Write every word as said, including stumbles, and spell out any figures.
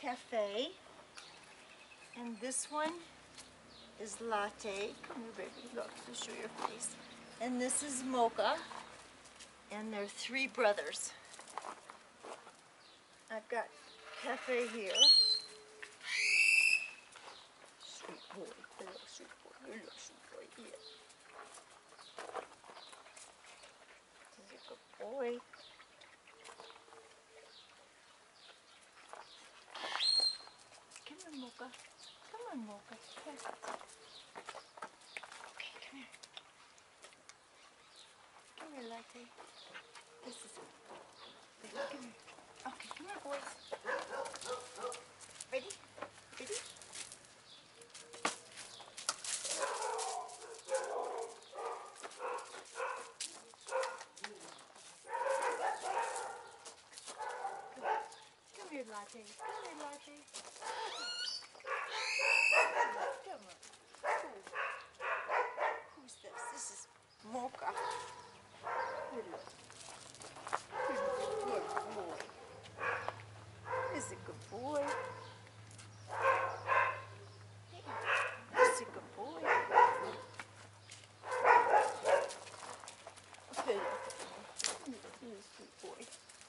cafe. And this one is latte. Come here, baby. Look, to show your face. And this is mocha. And they're three brothers. I've got cafe here. Sweet boy. Hello, sweet boy. Hello, sweet boy. Here. He's a good boy. Come on, Mocha. Come on, Mocha. Here. Okay, come here. Come here, Latte. This is it. Baby, come here. Okay, come here, boys. Ready? Ready? Come here, Latte. Come here, Latte.